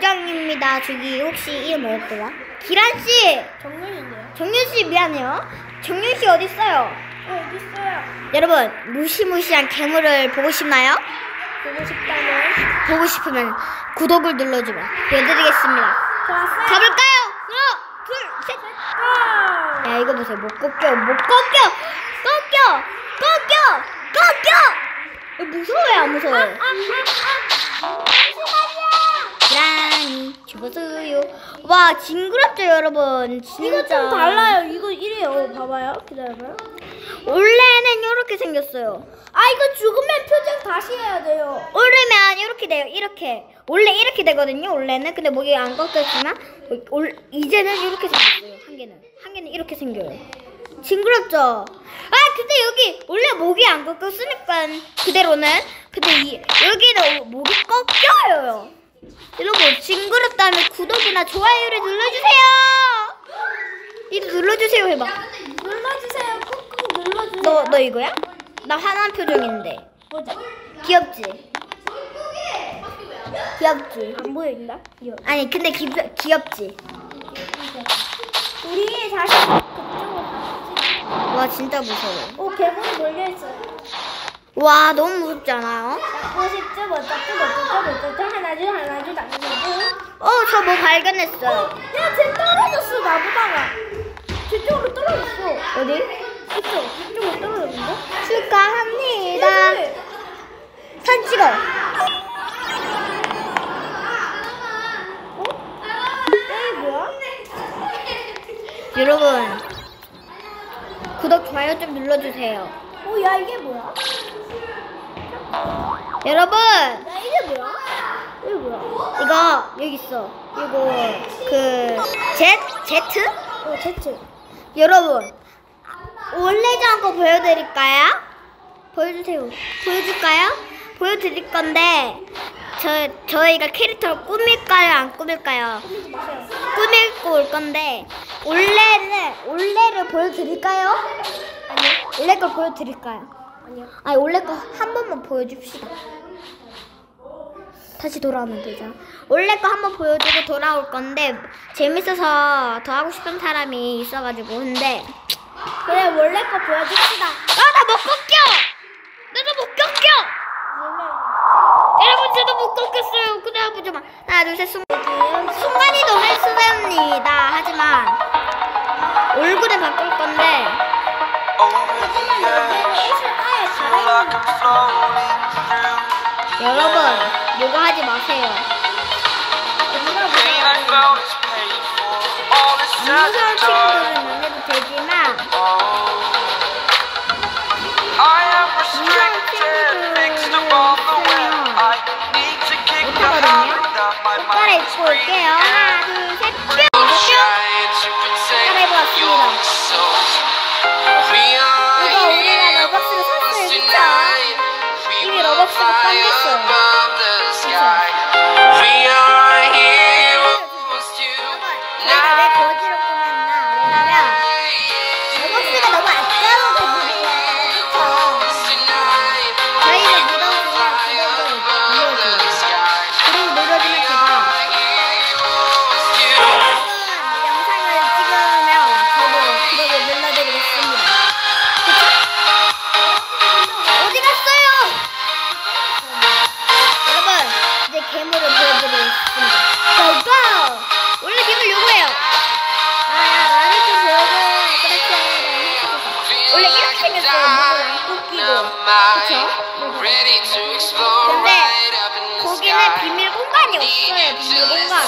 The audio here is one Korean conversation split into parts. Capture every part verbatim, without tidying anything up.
요정입니다. 저기 혹시 이름 뭐였더라? 기란씨! 정면인데요. 정윤씨 미안해요. 정윤씨 어딨어요? 어, 어디 있어요? 여러분 무시무시한 괴물을 보고 싶나요? 보고 싶다면 보고 싶으면 구독을 눌러주면 보여드리겠습니다. 좋았어요. 가볼까요? 하나 둘 셋. 고! 야 이거 보세요. 못 꺾여 못 꺾여 꺾여 꺾여 꺾여. 야, 무서워요 안 무서워요? 기란이 죽었어요. 와 징그럽죠 여러분. 진짜. 이거 좀 달라요. 이거 이래요. 봐봐요. 기다려봐요. 원래는 이렇게 생겼어요. 아, 이거 죽으면 표정 다시 해야 돼요. 오르면 이렇게 돼요. 이렇게 원래 이렇게 되거든요. 원래는 근데 목이 안 꺾였지만 올, 이제는 이렇게 생겼어요. 한 개는 한 개는 이렇게 생겨요. 징그럽죠? 아 근데 여기 원래 목이 안 꺾였으니까 그대로는 근데 이 여기는 목이 꺾여요. 여러분 징그럽다면 구독이나 좋아요를 눌러주세요. 이도 눌러주세요 해봐. 눌러주세요. 꾹꾹 눌러주세요. 너 너 이거야? 나 화난 표정인데. 보자. 귀엽지? 귀엽지? 안 보인다? 이거. 아니 근데 기, 귀엽지? 우리 다시 그쪽으로 가보자. 와 진짜 무서워. 오, 괴물이 몰려있어요. 와 너무 무섭지 않아요? 오십 점 어쩌고 어쩌고 어쩌고 하나 줄 하나 줄 하나 줄. 어 저 뭐 발견했어요. 야, 쟤 떨어졌어 나보다가. 저쪽으로 떨어졌어. 어디? 이쪽, 이쪽으로 떨어졌는데? 축하합니다. 사진 찍어. 어? 에이, 뭐야? 여러분 구독 좋아요 좀 눌러주세요. 어, 야, 이게 뭐야? 여러분 야, 이게 뭐야? 이게 뭐야? 이거 여기 있어. 이거 그 Z Z? 어, 제트. 여러분 원래지 않고 보여드릴까요? 보여주세요. 보여줄까요? 보여드릴 건데 저 저희가 캐릭터를 꾸밀까요? 안 꾸밀까요? 꾸밀고 올 건데 원래는 원래를 보여드릴까요? 아니요. 원래 걸 보여드릴까요? 아니요. 아니 원래 거 한 번만 보여줍시다. 다시 돌아오면 되죠. 원래 거 한번 보여주고 돌아올 건데 재밌어서 더 하고 싶은 사람이 있어가지고 근데 그래, 원래 거 보여줍시다. 아나 못 꺾여! 나도 못 꺾여! 원래. 여러분 저도 못 꺾였어요. 그래 보자마 하나 둘 셋 순간 순간이동할 수배입니다. 하지만 얼굴을 바꿀 건데 여러분 요거 하지 마세요. 무서운 친구들은 안 해도 되지만 똑바로 입고 올게요. 하나, 둘, 셋, 뿅! 따라해보았습니다. 이거 우리가 러벅스를 샀어요, 그쵸? 이미 러벅스가 뻔했어요. 저희가 왜 거지로 꾸몄나? 왜냐면 러벅스가 너무 아까운 괴물이에요, 그쵸? 저희를 믿어주면 구독을 눌러줘요. 그리고 눌러주면 제가 영상을 찍으면 저도 구독을 눌러드리겠습니다. 그쵸? 어디 갔어요? 여러분 이제 괴물을 보여드리겠습니다. 고고! 원래 괴물 요거예요. 아 나를 좀 보여줘. 그렇게 원래 이렇게 생겼어요. 목을 안 꺾이고. 그쵸? 근데 거기는 비밀 공간이 없어요. 비밀 공간.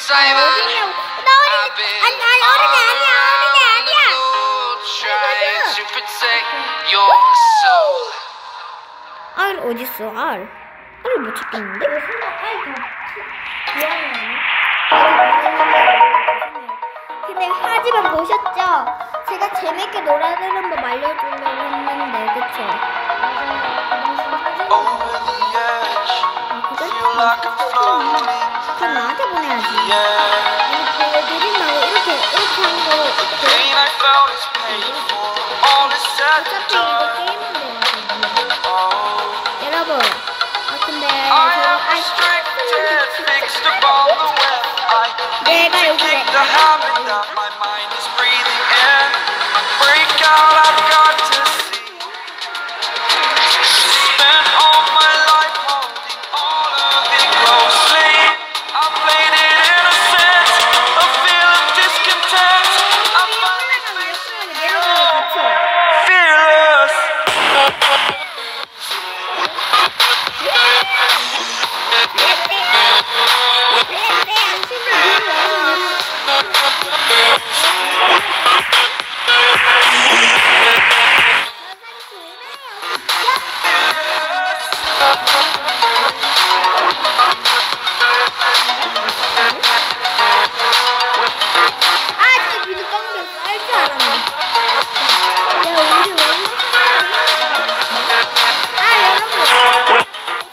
same as 어디냐고. 나 I've 어린이 been 아니 아니 어린이 아니야 어린이 on 아니야. the go, trying to protect your soul. 알 어딨어 알. 알을 못 찾겠는데? 왜 설마 아이 다 좋아하냐? 근데 하지만 보셨죠? 제가 재밌게 노래하는 법 알려주려고 했는데 그쵸? Over the edge, 아 그래? feel like I'm floating. 그럼 나한테 보내야지. Yeah, 이거 보여드린다고 이렇게 이렇게 하는 거 the pain I felt is paid for. All is said and 어차피 이거 done. 게임인데 Oh, 여러분 아 근데 I 저 am 아, restricted, fixed upon the web. I need 내가 to 여기 kick 왜- the habit that my mind is breathing in. Break out, I've got to see. Spent all my life holding all of it closely. I played it innocent, a feel of discontent. I'm finally facing you, fearless. 아 진짜 비누 깡패 쌀줄 알았네. 야 우리 왜 아 여러분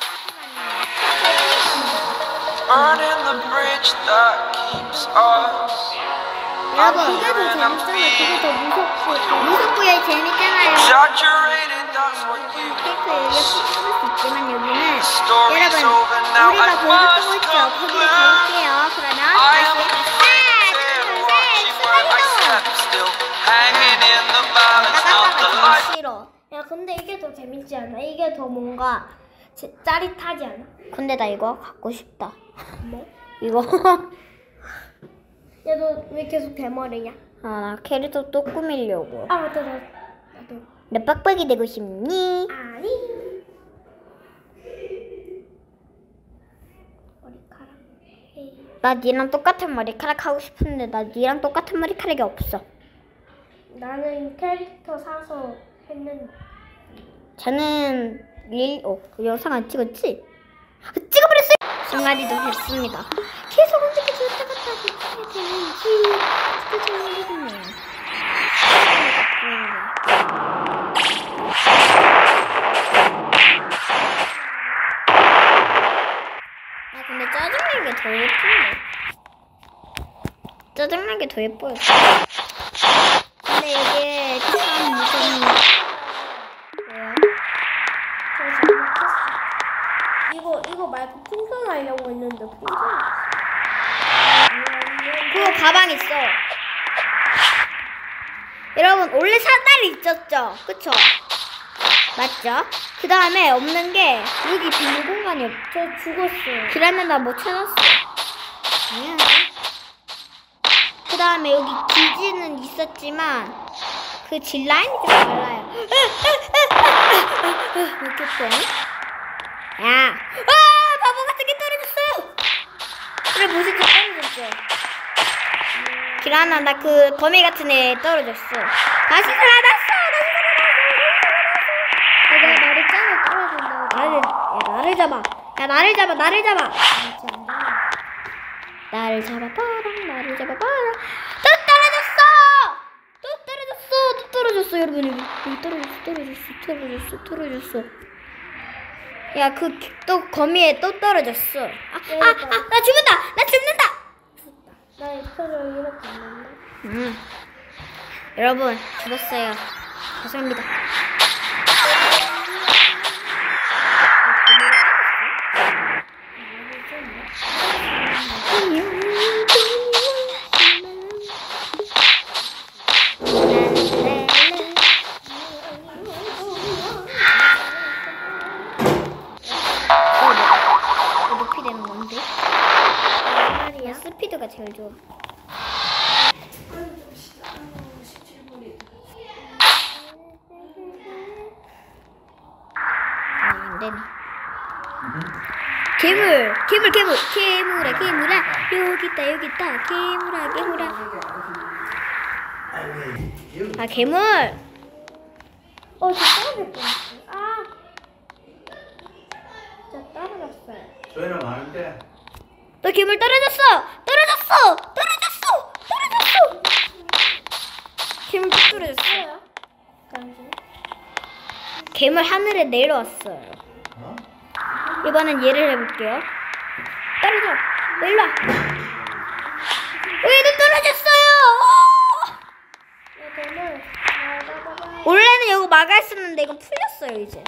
Burning the bridge that keeps us. 여러분 그게 더 재밌잖아. 그게 더 무섭고 무섭고요 재밌잖아요. Exaggerated, that's what you 캐릭터 얘기가 수 있지만 여기는 Story's 여러분 over now, I 우리가 보여줬던 거 must 있죠? 거기로 conclude. 가볼게요. 그러면 I am 다시 conflicted, watching where I step still, hanging in the balance of the 나가다가 light. 더 싫어. 야 근데 이게 더 재밌지 않아? 이게 더 뭔가 제- 짜릿하지 않아? 근데 나 이거 갖고 싶다. 뭐? 이거 야 너 왜 계속 대머리냐? 아 나 캐릭터 또 꾸미려고. 아 맞다 나 나도 너 빡빡이 되고 싶니? 아니 머리카락 에이. 나 니랑 똑같은 머리카락 하고 싶은데 나 니랑 똑같은 머리카락이 없어. 나는 캐릭터 사서 했는데 저는 릴, 어, 그 영상 안 찍었지? 아, 찍어버렸어요! 순간이도 됐습니다. 계속 어떻게 좋다 갔다 하게 되는지 진짜 잘 모르겠네요. 아 근데 짜증나는 게 더 예쁜데. 짜증나는 게 더 예뻐요. 근데 이게 참 무서운 뭐야? 저 잘못했어. 이거 이거 말고 풍선 하려고 했는데 풍선 그거 가방 있어. 여러분 원래 사다리 있었죠? 그쵸? 맞죠? 그 다음에 없는 게 여기 비밀 공간이 없. 저 죽었어요. 그러면 나 못 찾았어. 아니야. 그 다음에 여기 기지는 있었지만 그 질 라인이 좀 달라요. 이렇게 야, 아 바보 같은 게 떨어졌어. 그래 보시지 떨어졌어. 기라나 나 그 거미 같은 애 떨어졌어. 다시 살아났어. 다시 살아났어. 내가 말했잖아 떨어진다고. 나를 야 나를 잡아. 야 나를 잡아. 나를 잡아. 진짜 안 돼. 나를 잡아봐라. 나를 잡아봐라. 또 떨어졌어. 또 떨어졌어. 또 떨어졌어. 여러분 여기 여기 떨어졌어. 떨어졌어. 떨어졌어. 떨어졌어. 야 그 또 거미에 또 떨어졌어. 아 아 아 나 죽는다. 나 죽는다. 나 에코를 이렇게 안 했네. 음. 여러분 죽었어요. 죄송합니다. 어, 높이 되는 건데? 야, 스피드가 제일 좋아. 아, 안 되네. 괴물, 괴물, 괴물, 괴물아, 괴물아. 여기 있다 여기 있다 괴물아 괴물아. 아 괴물. 어, 저 떨어질 뻔했어요. 아, 진짜 떨어졌어요. 저희는 많은데 너 괴물 떨어졌어 떨어졌어 떨어졌어 떨어졌어. 괴물 또 떨어졌어. 뭐야? 잠시. 괴물 하늘에 내려왔어요. 어? 이번엔 얘를 해볼게요. 떨어져. 일로 와. 얘도 떨어졌어요. 이거는 오! 원래는 이거 막아 있었는데 이건 풀렸어요 이제.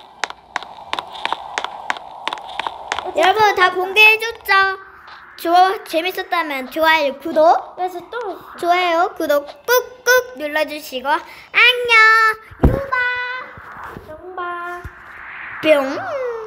여러분 다 공개해줬죠? 좋아 재밌었다면 좋아요 구독 그래서 떨어졌어. 좋아요 구독 꾹꾹 눌러주시고 안녕 유바 정바. 뿅.